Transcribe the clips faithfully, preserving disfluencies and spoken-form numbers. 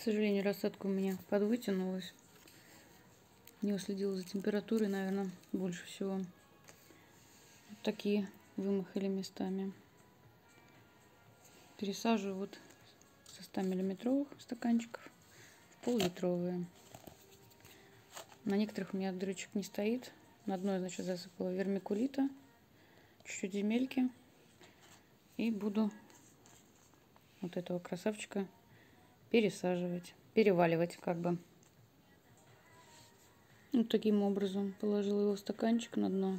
сожалению, рассадка у меня подвытянулась. Не уследила за температурой, наверное, больше всего. Вот такие вымахали местами. Пересаживаю вот со ста миллиметровых стаканчиков в пол-литровые. На некоторых у меня дырочек не стоит. На одной, значит, засыпала вермикулита, чуть-чуть земельки. И буду вот этого красавчика пересаживать, переваливать как бы. Вот таким образом положила его в стаканчик на дно.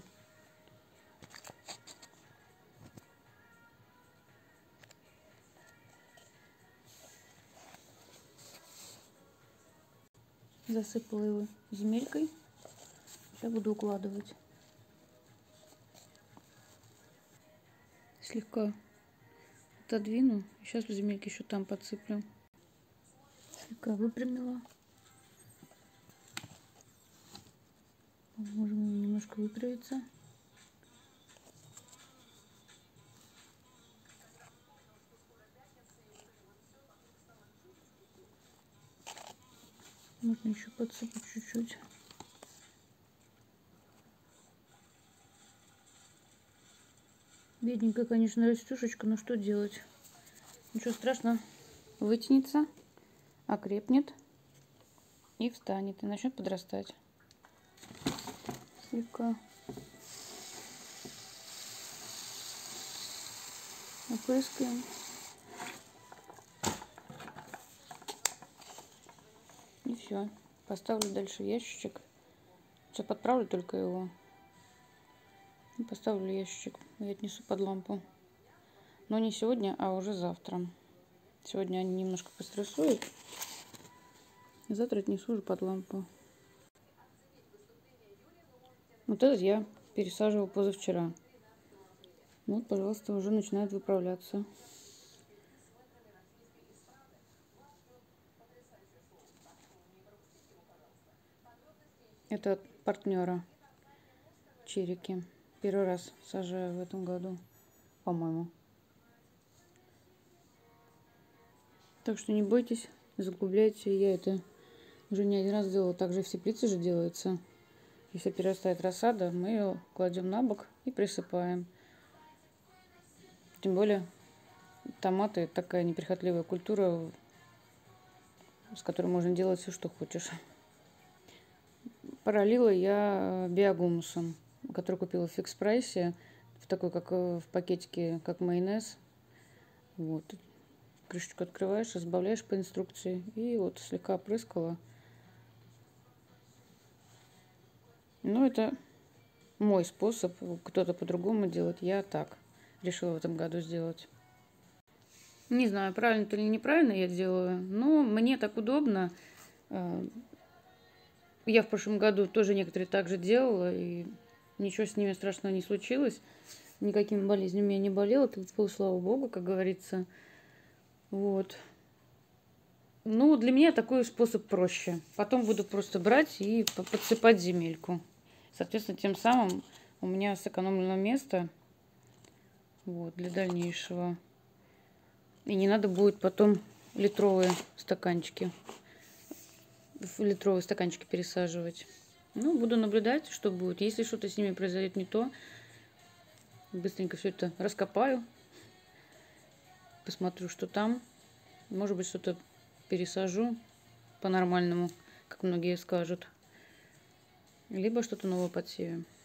Засыпала его земелькой. Сейчас буду укладывать. Слегка отодвину. Сейчас в земельке еще там подсыплю. Слегка выпрямила. Можем немножко выправиться. Можно еще подсыпать чуть-чуть. Бедненькая, конечно, растюшечка, но что делать? Ничего страшного. Вытянется, окрепнет и встанет, и начнет подрастать. Слегка опрыскаем. И все. Поставлю дальше ящичек. Все, подправлю только его. И поставлю ящичек и отнесу под лампу. Но не сегодня, а уже завтра. Сегодня они немножко пострессуют. Завтра отнесу уже под лампу. Вот этот я пересаживала позавчера. Вот, пожалуйста, уже начинает выправляться. Это от партнера черики. Первый раз сажаю в этом году, по-моему. Так что не бойтесь, заглубляйте. Я это уже не один раз делала. Также в теплице же делается. Если перерастает рассада, мы ее кладем на бок и присыпаем. Тем более томаты такая неприхотливая культура, с которой можно делать все, что хочешь. Пролила я биогумусом, который купила в фикс прайсе, в такой, как в пакетике, как майонез. Вот. Крышечку открываешь, разбавляешь по инструкции. И вот слегка опрыскала. Ну, это мой способ. Кто-то по-другому делает. Я так решила в этом году сделать. Не знаю, правильно это или неправильно я делаю, но мне так удобно. Я в прошлом году тоже некоторые так же делала, и ничего с ними страшного не случилось. Никакими болезнями я не болела, тут был, слава богу, как говорится. Вот. Ну, для меня такой способ проще. Потом буду просто брать и подсыпать земельку. Соответственно, тем самым у меня сэкономлено место вот, для дальнейшего. И не надо будет потом литровые стаканчики, в литровые стаканчики пересаживать. Ну, буду наблюдать, что будет. Если что-то с ними произойдет не то, быстренько все это раскопаю. Посмотрю, что там. Может быть, что-то пересажу по-нормальному, как многие скажут. Либо что-то новое подсею.